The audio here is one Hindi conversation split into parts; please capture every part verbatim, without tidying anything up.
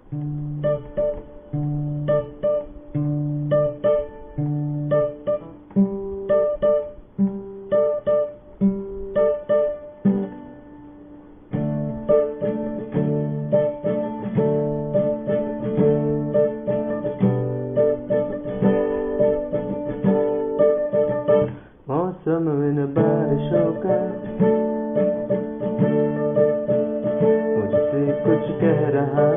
मौसम इन बारिशों का मुझसे कुछ कह रहा,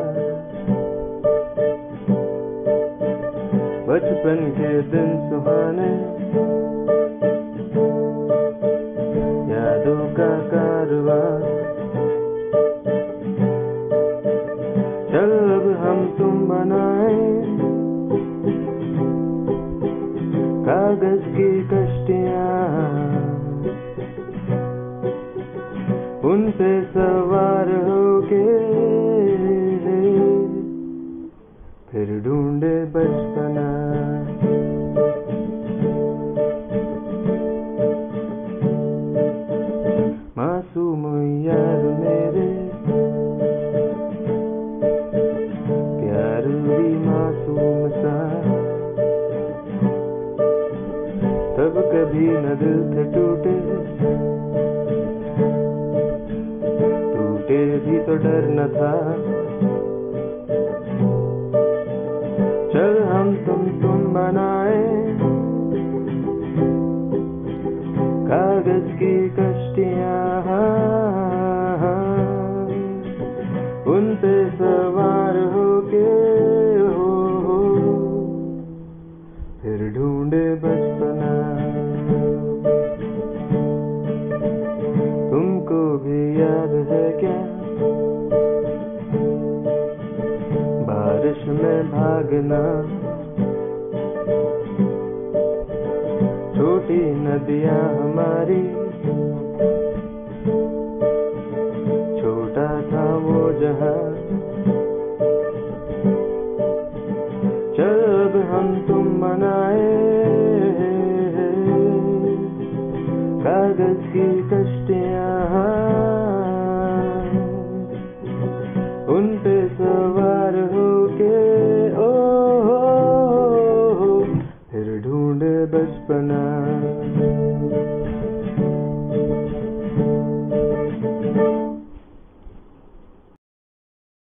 बचपन के दिन सुहाने, यादों का कारवां। चल अब हम तुम बनाए कागज की कश्तियां, उन पे सवार होके फिर ढूंढे बचपना। मासूम यार मेरे, प्यार भी मासूम सा, तब कभी न दिल थे टूटे, टूटे भी तो डर न था। चल हम तुम तुम बनाए कागज की कश्तियां, उन पे सवार होके हो, हो फिर ढूंढे बचपना। तुमको भी याद है क्या बारिश में भागना, छोटी नदियां हमारी, छोटा था वो जहां। चल अब हम तुम मनाए कागज की कश्तियां।